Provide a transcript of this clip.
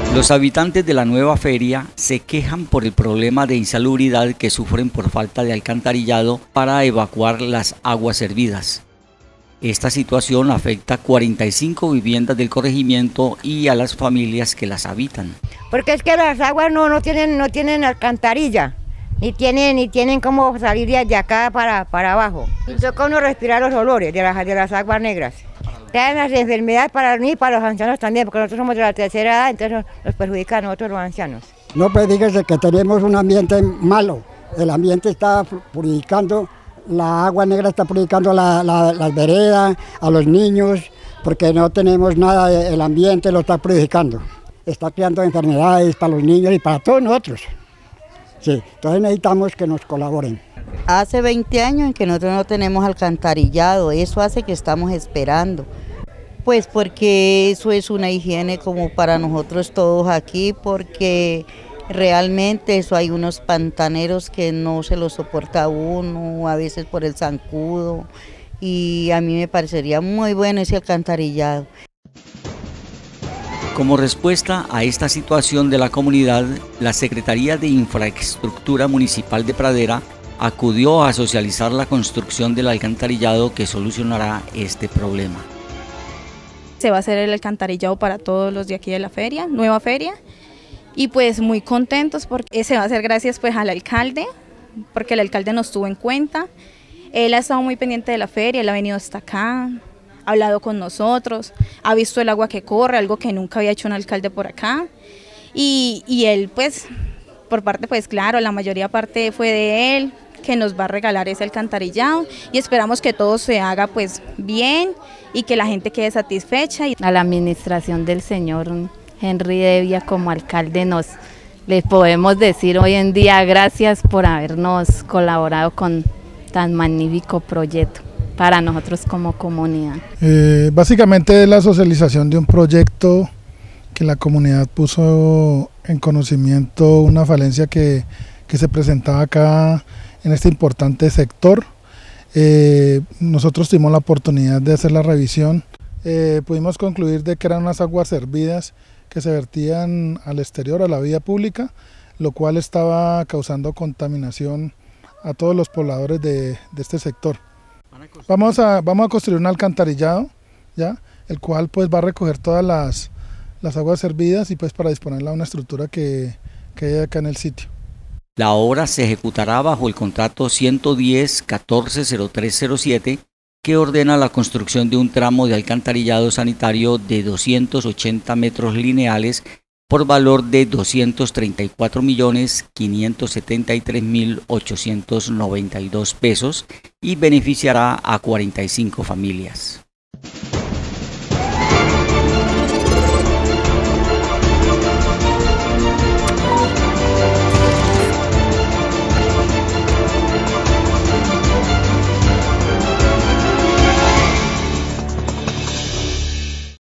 Los habitantes de la nueva feria se quejan por el problema de insalubridad que sufren por falta de alcantarillado para evacuar las aguas hervidas. Esta situación afecta 45 viviendas del corregimiento y a las familias que las habitan. Porque es que las aguas no tienen alcantarilla, ni tienen cómo salir de acá para abajo. Y toca uno respirar los olores de las aguas negras. Traen las enfermedades para mí y para los ancianos también, porque nosotros somos de la tercera edad, entonces nos perjudica a nosotros los ancianos. No, pues dígase que tenemos un ambiente malo. El ambiente está purificando, la agua negra está purificando las veredas, a los niños, porque no tenemos nada, el ambiente lo está purificando. Está creando enfermedades para los niños y para todos nosotros. Sí, entonces necesitamos que nos colaboren. Hace 20 años en que nosotros no tenemos alcantarillado, eso hace que estamos esperando. Pues porque eso es una higiene como para nosotros todos aquí, porque realmente eso hay unos pantaneros que no se los soporta uno, a veces por el zancudo, y a mí me parecería muy bueno ese alcantarillado. Como respuesta a esta situación de la comunidad, la Secretaría de Infraestructura Municipal de Pradera acudió a socializar la construcción del alcantarillado que solucionará este problema. Se va a hacer el alcantarillado para todos los de aquí de la feria, nueva feria, y pues muy contentos porque se va a hacer gracias pues al alcalde, porque el alcalde nos tuvo en cuenta. Él ha estado muy pendiente de la feria, él ha venido hasta acá, ha hablado con nosotros, ha visto el agua que corre, algo que nunca había hecho un alcalde por acá, y él pues, por parte pues claro, la mayoría parte fue de él, que nos va a regalar ese alcantarillado, y esperamos que todo se haga pues bien y que la gente quede satisfecha. A la administración del señor Henry Devia como alcalde les podemos decir hoy en día gracias por habernos colaborado con tan magnífico proyecto para nosotros como comunidad. Básicamente es la socialización de un proyecto que la comunidad puso en conocimiento, una falencia que se presentaba acá en este importante sector. Nosotros tuvimos la oportunidad de hacer la revisión, pudimos concluir de que eran unas aguas hervidas que se vertían al exterior, a la vía pública, lo cual estaba causando contaminación a todos los pobladores de este sector. Vamos a construir un alcantarillado, ¿ya? El cual pues va a recoger todas las aguas hervidas y pues para disponerla a una estructura que hay acá en el sitio. La obra se ejecutará bajo el contrato 110-140307 que ordena la construcción de un tramo de alcantarillado sanitario de 280 metros lineales por valor de 234.573.892 pesos y beneficiará a 45 familias.